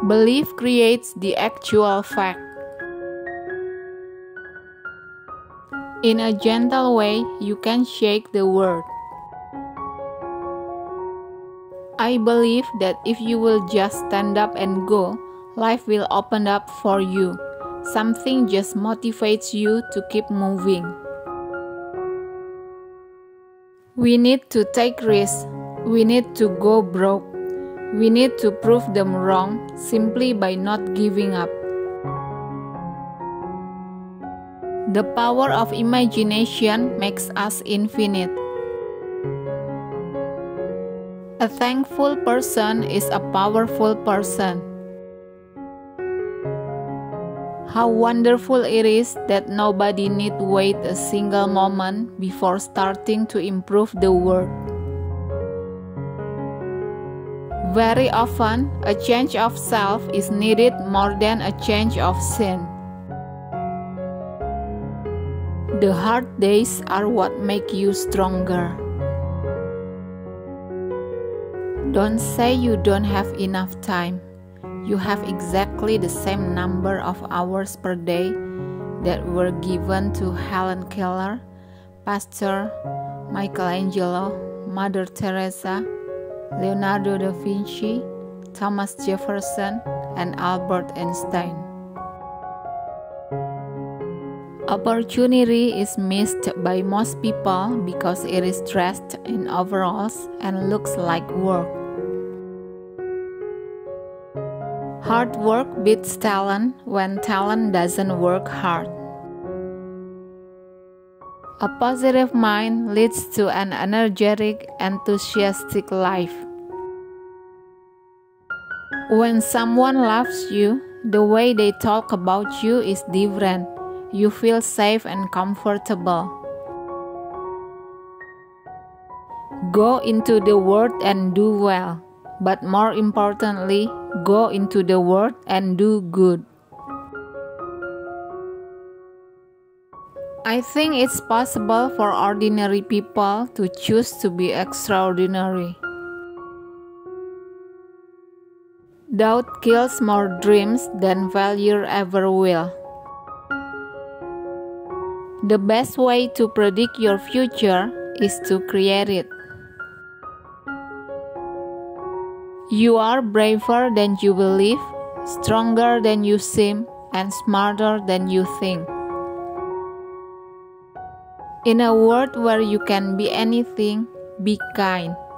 Belief creates the actual fact. In a gentle way, you can shake the world. I believe that if you will just stand up and go, life will open up for you. Something just motivates you to keep moving. We need to take risks. We need to go broke. We need to prove them wrong simply by not giving up. The power of imagination makes us infinite. A thankful person is a powerful person. How wonderful it is that nobody need wait a single moment before starting to improve the world. Very often, a change of self is needed more than a change of scene. The hard days are what make you stronger. Don't say you don't have enough time. You have exactly the same number of hours per day that were given to Helen Keller, Pastor Michelangelo, Mother Teresa, Leonardo da Vinci, Thomas Jefferson, and Albert Einstein. Opportunity is missed by most people because it is dressed in overalls and looks like work. Hard work beats talent when talent doesn't work hard. A positive mind leads to an energetic, enthusiastic life. When someone loves you, the way they talk about you is different. You feel safe and comfortable. Go into the world and do well, but more importantly, go into the world and do good. I think it's possible for ordinary people to choose to be extraordinary. Doubt kills more dreams than failure ever will. The best way to predict your future is to create it. You are braver than you believe, stronger than you seem, and smarter than you think. In a world where you can be anything, be kind.